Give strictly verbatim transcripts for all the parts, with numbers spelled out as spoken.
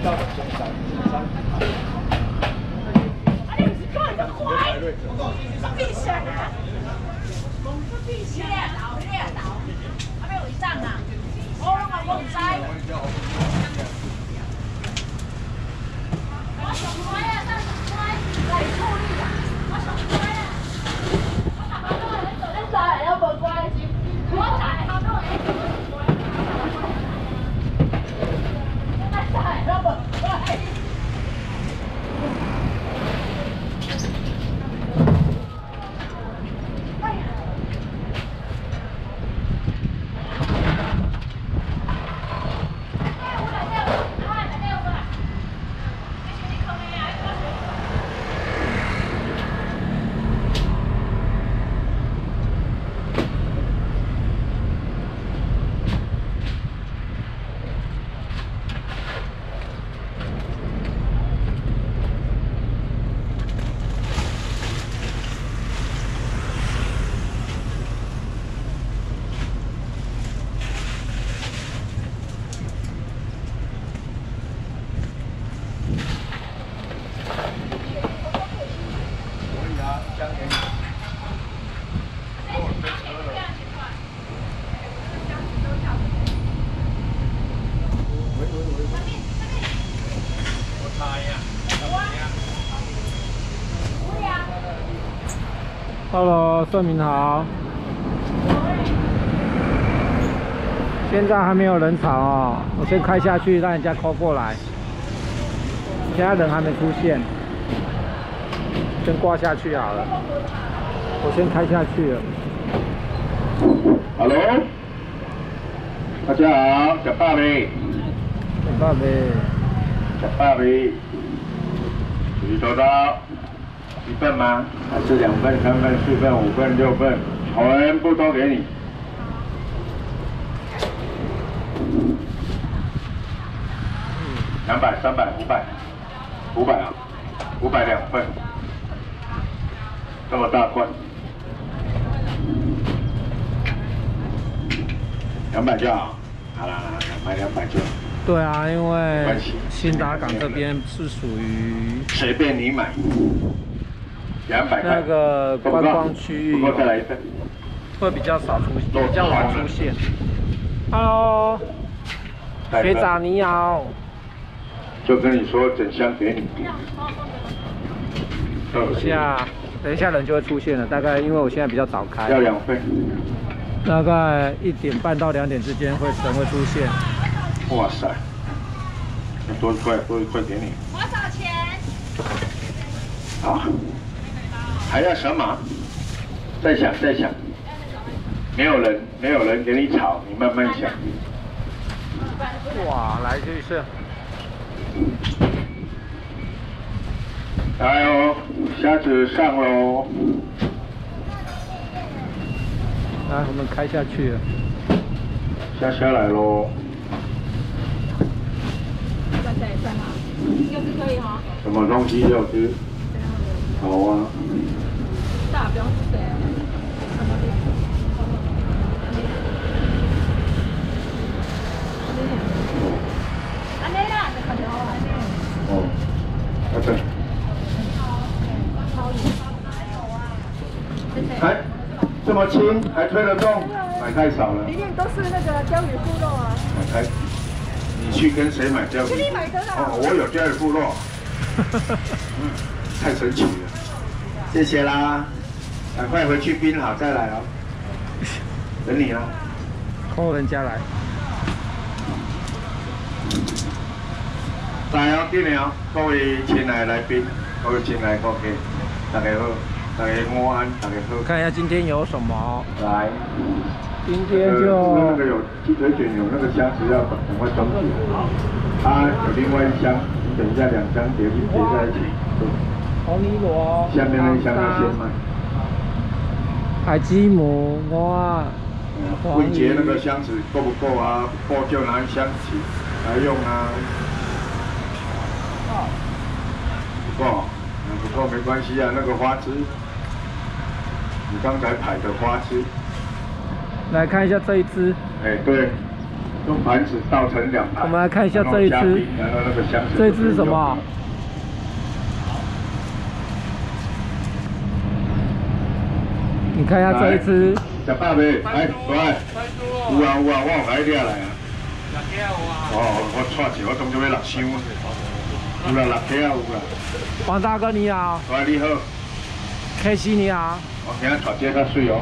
到的先三三。 啊，你唔是讲你就乖，闭上啊！闭上啊！倒，你啊倒，啊要为上啊！我我我唔知。我上乖啊，真上乖，嚟粗啲啊！我上乖啊！我大把都係做得晒，有冇乖？我大下都係做得乖。得晒，有冇乖？ Hello， 盛明好。现在还没有人潮哦，我先开下去，让人家 call 过来。现在人还没出现，先挂下去好了。我先开下去了。 Hello， 大家好，小爸呗。 小爸呗。 小爸呗。注意收到。 一份吗？还是两份、三份、四份、五份、六份，全部都给你。两百、三百、五百，五百啊，五百两份，这么大罐，两百就好。好啦，买两百就好。 对啊，因为新达港这边是属于随便你买。 两百那个观光区域不够再来一份， 会比较少出，比较晚出现。Hello， 学长你好。 就跟你说整箱给你。 等一下，等一下人就会出现了，大概因为我现在比较早开。 要两份。 大概一点半到两点之间会人会出现。 哇塞，多一块多一块给你。 多少钱？ 好。 还要什么？再想再想，没有人，没有人给你炒，你慢慢想。 哇，来这一次。 来哦，虾子上喽。 来，我们开下去了。 虾虾来喽。 再再再拿，柚子可以哈。 什么东西要吃？好啊。 大标是谁？安尼啦，就看到安尼。 哦，好的。还这么轻，还推得动，买太少了。 里面都是那个鲷鱼腹肉啊。 买太，你去跟谁买鲷鱼？ 去你买得到。 哦，我有鲷鱼腹肉。嗯，太神奇了。谢谢啦。 赶快回去冰好再来哦，等你哦。 call人家来。 来哦，紧了，各位亲爱来宾，各位亲爱顾客，大家好，大家午安，大家好。 看一下今天有什么。 来， 今天就、 呃、那个有鸡腿卷，有那个虾子要赶快装起。啊，有另外一箱，你等一下两箱叠叠在一起。 红泥螺。 下面那一箱要先卖。 海鸡母哇， 柜姐那个箱子够不够啊？不够就拿一箱起来用啊。不够，不够没关系啊。那个花枝，你刚才排的花枝。 来看一下这一只。 哎，对， 用盘子倒成两盘。 我们来看一下这一只， 然后那个箱子。 这一只是什么？你看一下这一只。 食饱未？来，过来。有啊有啊，我有甲你掠来啊。哦，我带一我当作要六箱。有啦，六克啊有啦。 王大哥你好。 喂，你好。 K C 你好。 我今仔带这较水哦。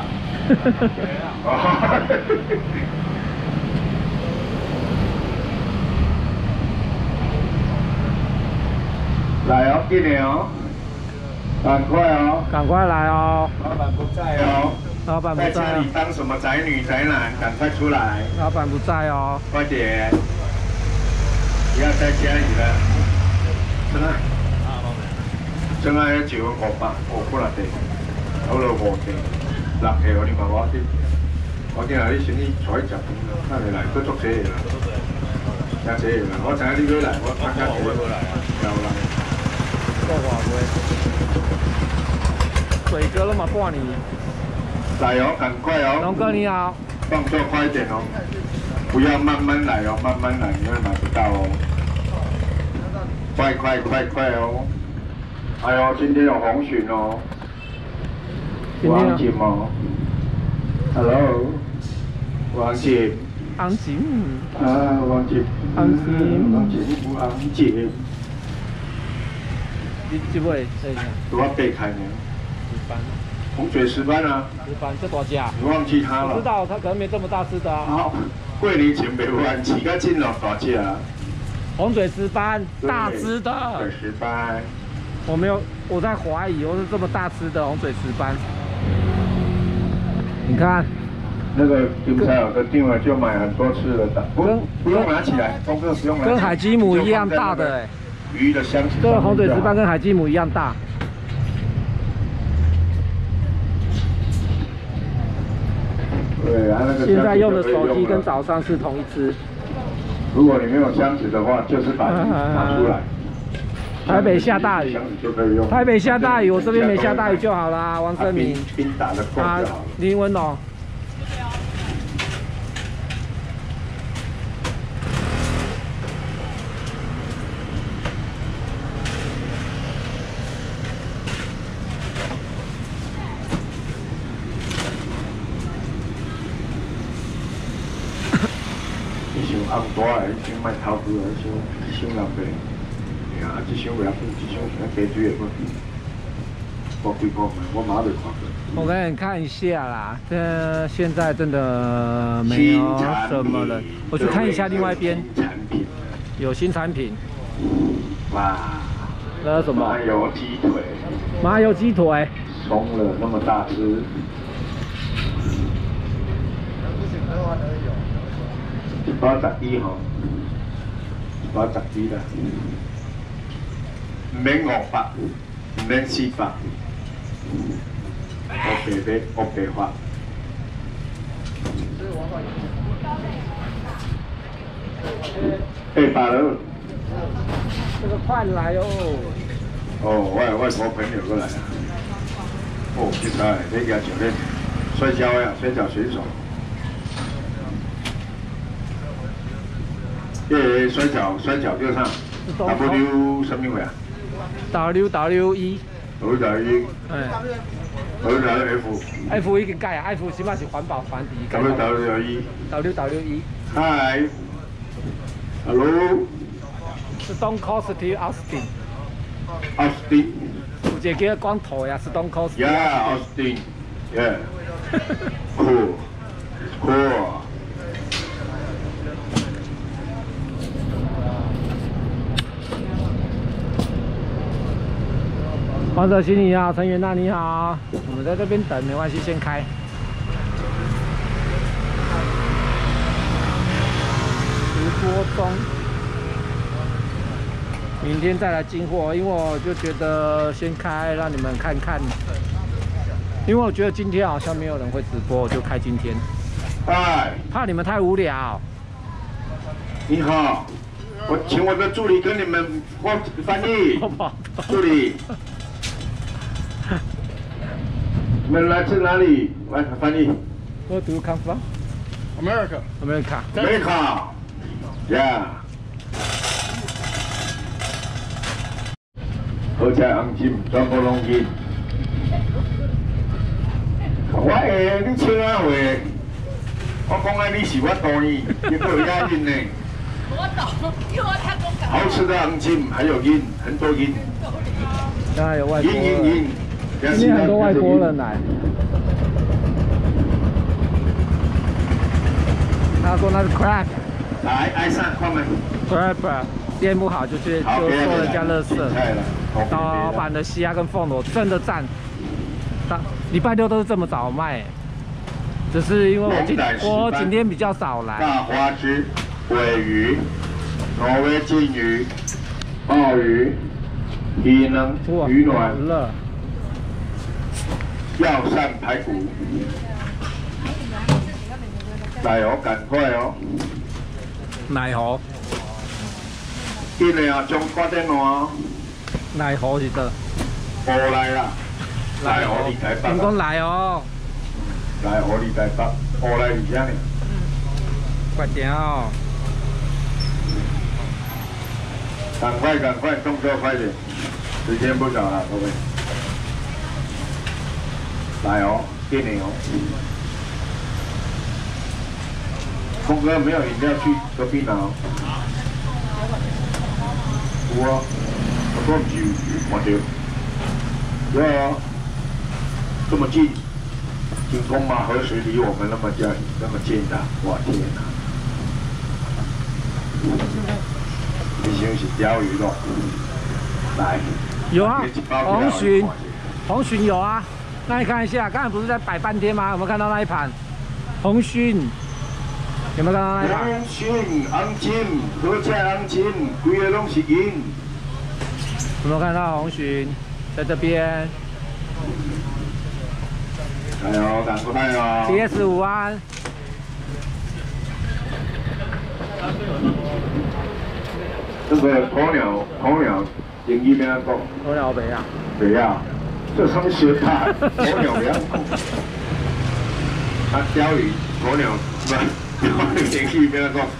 来哦，紧点哦，赶快哦， 赶快来哦。 老板不在哦。 老板不在。 在家里当什么宅女宅男？赶快出来。 老板不在哦。 快点。不要在家里了。真爱。真爱一碗五百，五不啦地，好了五地，六地我你问我啲，我今日你先去坐一食，翻嚟嚟都足死啦，加死啦！我陣間呢啲嚟，我翻家幾多嚟啊？有啦。 够华贵。水哥那么挂你。 来哦，赶快哦。 龙哥你好。 动作快一点哦，不要慢慢来哦，慢慢来你会买不到哦。快快快快哦！哎呦，今天有红鲟哦，王锦哦 ，Hello， 王锦， 昂锦， 啊，王锦， 昂锦， 王锦，王锦， 你这位这一下， 我背开呢， 石斑， 红嘴石斑啊， 石斑这多家， 你忘记它了？ 我知道，它可能没这么大只的啊。 好，过年前没完，起个进了大只啊。 红嘴石斑，大只的。 对，石斑。 我没有，我在怀疑，我是这么大只的红嘴石斑。你看， 那个金菜有的订了就买很多次了的，不不用拿起来，峰哥不用拿起来。 跟海基姆一样大的哎。 鱼的箱子。 这个红嘴石斑跟海基姆一样大。 对啊，那个。 现在用的手机跟早上是同一只。 如果你没有箱子的话，就是把它拿出来。 台北下大雨，台北下大雨，我这边没下大雨就好啦。王胜明， 冰打的够就好了。 林文龙。 你想红大的，你想卖头壳的，想想人呗。啊，这箱袂要紧，这箱像加水的，我几块买，我马上就看过。 我给你看一下啦，这现在真的没有什么人。我去看一下另外一边， 产品有新产品。 哇， 那什么？ 麻油鸡腿。 麻油鸡腿。 松了那么大只。一包十一吼，一包十一啦。唔免五百，唔免四百，我白买，我白花。八百了。 这个快来哦！ 哦，我我我朋友过来啊。哦，现在你家前面摔跤呀，摔跤选手。诶，摔跤摔跤叫啥 ？W 什么位啊？ W W 一 ，W W 一， 哎 ，W W F F 已经改啊 ，F 起码是环保团体。 ，W W 一 ，W W 一。 Hi，Hello。 Stone Cold Steve Austin。 Austin。 有一个叫光头呀 ，Stone Cold Steve。 Yeah, Austin. Yeah. Cool. Cool. 黄泽新你好，陈元娜你好，我们在这边等，没关系，先开。直播中，明天再来进货，因为我就觉得先开，让你们看看。因为我觉得今天好像没有人会直播，我就开今天。 嗨， 怕你们太无聊。 你好，我请我的助理跟你们翻翻译。助理。 你们来自哪里？来翻译。 Where do you come from? America. America。 美卡，Yeah。好彩红金全部拢紧。我诶，你笑啊话，我讲啊，你是我同意，结果押韵呢。 我懂，因为我太公感。 好吃的红金还有银，很多银。 当然有外国银银人， 银。 今天很多外国人来。他说那是 crab。 来，爱上看没 crab， 店不好就去就说人家垃圾。老板的虾跟凤螺真的赞。大礼拜六都是这么早卖，只是因为我今我今天比较少来。 大花枝、尾鱼、挪威金鱼、鲍鱼、鱼能、鱼卵、 热药膳排骨。来哦，赶快哦！ 奶猴， 紧的啊，中挂电话。 奶猴是的。 无来啦，来我离台北。 员工来哦。 来我离台北，无来而家呢。 快点哦！ 赶快赶快，动作快点，时间不早了，各位。来哦，给你哦。峰哥没有饮料去隔壁拿哦。有啊，我说不是看到。对啊，这么近，金宫马河水离我们那么近，那么近的，我天哪！你想是钓鱼咯？来， 有啊，红鲟，红鲟有啊。那你看一下，刚才不是在摆半天吗？有没有看到那一盘红鲟？有没有看到那一盘？ 红鲟、红金、好彩红金，规个拢是银。 有没有看到红鲟在这边？ 哎呦，赶快哦 ！P S 五安。 这个鸵鸟，鸵鸟英语边讲？ 鸵鸟北啊。 北啊，这上面写它鸵鸟边。啊，钓鱼，鸵鸟不，钓鱼英语边讲？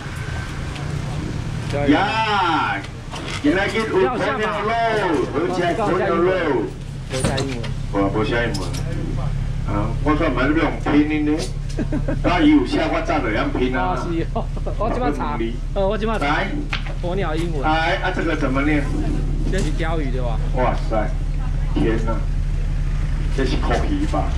呀，今仔日有鸵鸟肉，而且鸵鸟肉。 留下英文。 我无写英文。啊，我说买你用拼音呢。那伊有写，我早就样拼啊。 是哦，我今麦查，呃，我今麦查。来，鸵鸟英文。 来，啊，这个怎么念？ 这是钓鱼对吧？ 哇塞，天哪，这是口皮吧？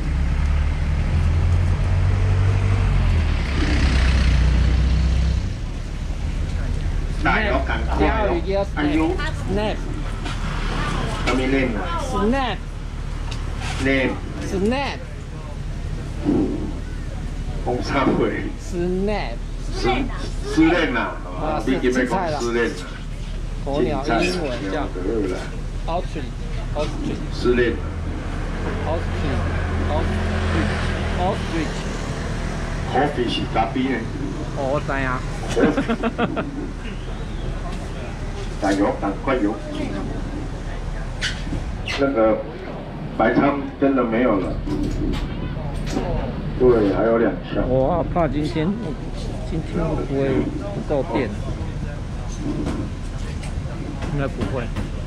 来，我赶快钓鱼叫 snap。 什么 name 啊 ？snap。 name。 snap。 讲啥话 ？snap。 失失恋啦，啊，你今日讲失恋啦。 鸵鸟英文叫 ostrich，ostrich。 失恋。 ostrich，ostrich，ostrich。 coffee 是咖啡呢。 哦，我知啊。 加油，赶快油！那个白鲳真的没有了。对，还有两箱。 我好怕今天，今天会不会不够电？应该不会。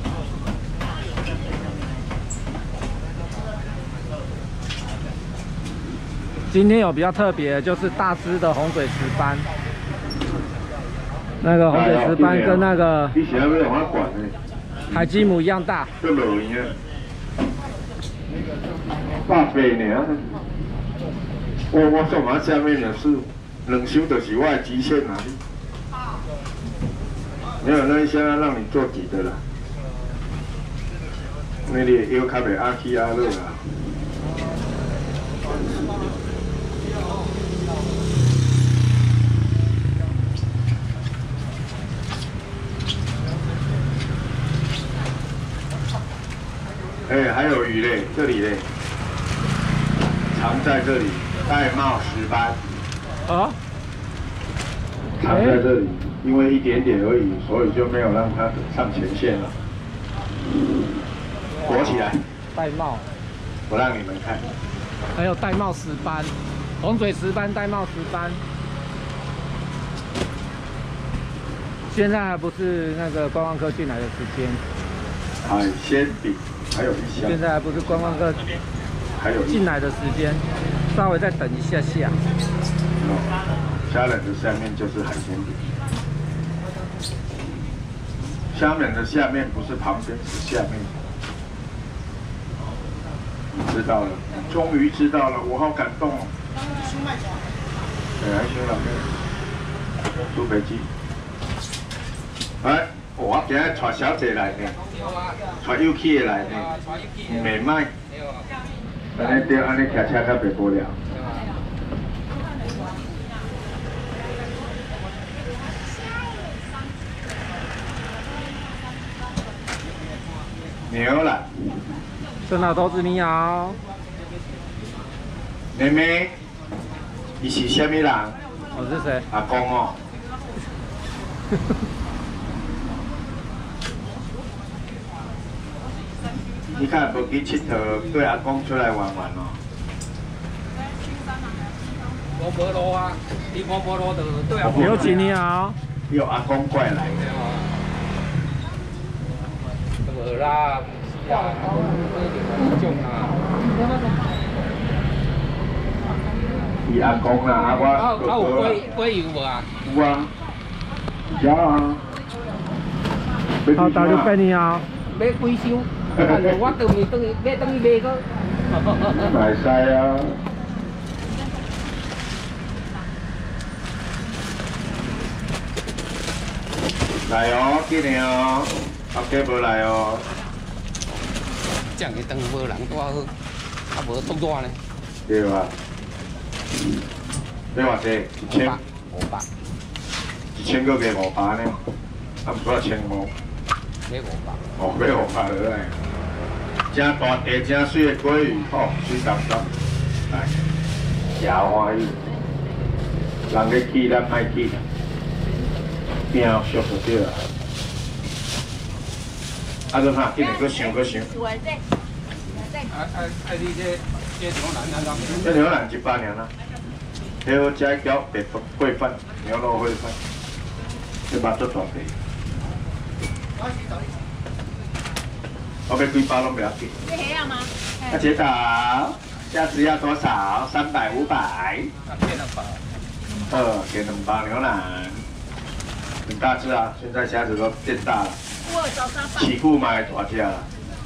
今天有比较特别，就是大只的红嘴石斑。那个红嘴石斑跟那个海基姆一样大。 这老人啊，八百呢。我我上马下面的是两箱，就是我的极限啊。没有那一箱让你做几的啦。那你腰较袂阿起阿落啊。哎，还有鱼嘞，这里嘞，藏在这里，玳瑁石斑。 啊？ 藏在这里，因为一点点而已，所以就没有让它上前线了。躲起来。 玳瑁。 我让你们看。 还有玳瑁石斑。 红嘴石斑、玳瑁石斑。现在还不是那个观光客进来的时间。 海鲜饼还有一箱。 现在还不是观光客还有进来的时间，稍微再等一下下。 虾仁的下面就是海鲜饼。虾仁的下面不是旁边，是下面。你知道了，你终于知道了，我好感动哦。对，还修了咩？猪肥鸡。哎，我今日带小姐来呢，带幼气的来呢，唔袂歹。安尼对，安尼骑车较袂无聊。牛腩， 郑老头子你好。 妹妹，你是虾米人？ 我是谁？ 阿公哦。你看无去佚佗，对阿公出来玩玩哦。 我无路啊，你我无路就对阿刘姐你好。 有阿公怪来。 无啦，是啊，种啊。 是阿公啦，啊我。 啊啊有龟龟油无啊？ 有啊。有啊。 好，大刘伯你好。 买龟箱，我等于等于买等于买个。 买晒啊！来哦，记得哦，后家无来哦。 这样个当无人多好，啊无多大呢？ 对吧？你偌济？一千。 五百。 一千个给五百呢？啊，唔多千五。 买五百。 哦，买五百落来。真大地、真水的鲑鱼，哦，水淡淡，来，吃欢喜。人咧去，咱歹去，拼俗就对啦。啊，你哈，今日搁想搁想。 啊啊啊！你这这牛腩安怎？ 这牛腩一百年啦，还有加一条白烩饭，牛肉烩饭，这肉足大块。我要几包拢不要紧。 是黑样吗？ 啊，姐导，下次要多少？三百、五百。 啊，变两包。 呃，给两包牛腩，很大只啊！现在虾子都变大了。 我早上放。 起步买大只了。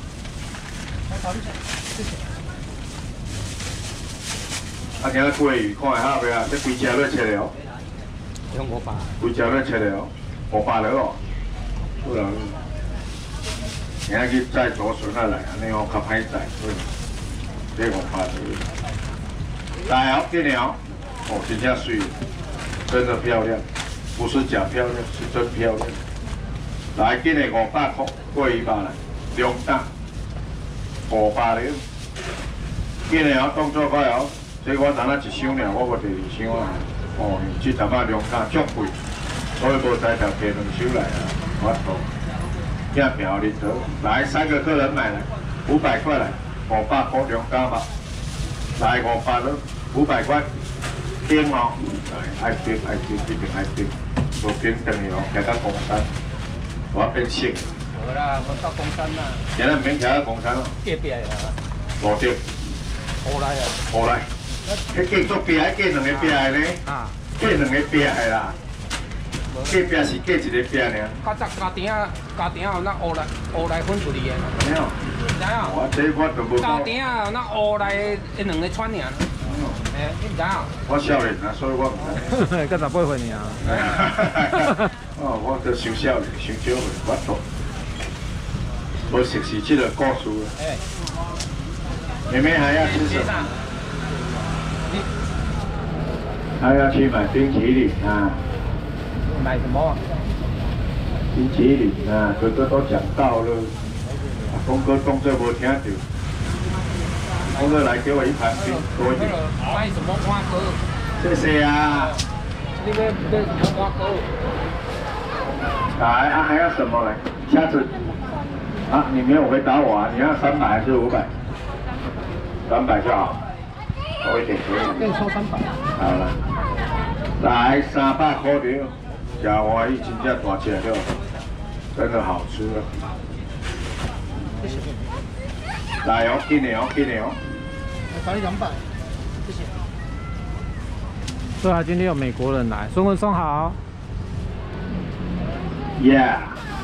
啊，今仔鲑鱼看下袂啊？这规只要切了。 用五百。 规只要切了，五百了哦。不然。今仔去载左船啊来，安尼哦较歹载，所以这五百多。来哦，这鸟，哦，真正水，真的漂亮，不是假漂亮，是真漂亮。来，今日五百块，过一百来，两担，五百了。今日哦，动作快哦，这我昨仔一箱尔，我无第二箱啊。哦，这阵啊两担足贵，所以无使条加两箱来啊，我错。要表里头，来三个客人买了五百块来，五百块两家吧，来五百了，五百块，冰哦，来爱冰爱冰一定爱冰，无冰等于哦，行到公山，我变色。 无啦，我到公山啦。 今日唔免行到公山咯。 隔壁啊。 无对。 后来啊。 后来，迄隔足壁，迄隔两个壁的呢？啊。隔两个壁的啦。隔壁是隔一个壁尔。 较早家庭啊，家庭有那乌来乌来分出去的。 没有。 知影？ 我这我都无。 家庭啊，那乌来一两个串尔。哎，你唔知啊？ 我少年啊，所以我唔知。 个十八岁尔。 哦，我都想少年，想少岁，我懂。我熟悉这个故事。哎。妹妹还要吃什么？还要去买冰淇淋啊。 买什么？ 冰淇淋啊，哥哥都讲到了，公哥动作没听到，公哥来给我一盘冰多一点。 买什么花哥？ 谢谢啊。 那个那什么花哥？ 来啊，还要什么来？下次啊，你没有回答我啊，你要三百还是五百？三百就好。 我一点可以。 给你收三百。 好了，来三百块了，吃完一斤这大只了，真的好吃啊！来哦，给你哦，给你哦。 我找你两百，谢谢。对啊，今天有美国人来，孙文松好。 Yeah。